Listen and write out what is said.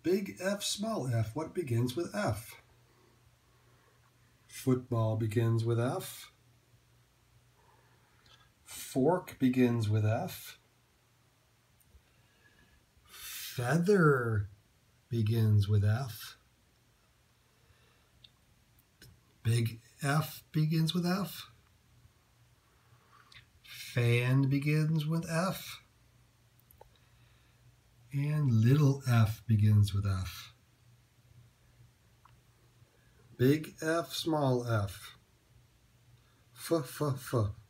Big F, small f. What begins with F? Football begins with F. Fork begins with F. Feather begins with F. Big F begins with F. Fan begins with F. And little f begins with F. Big F, small f. F, f, f.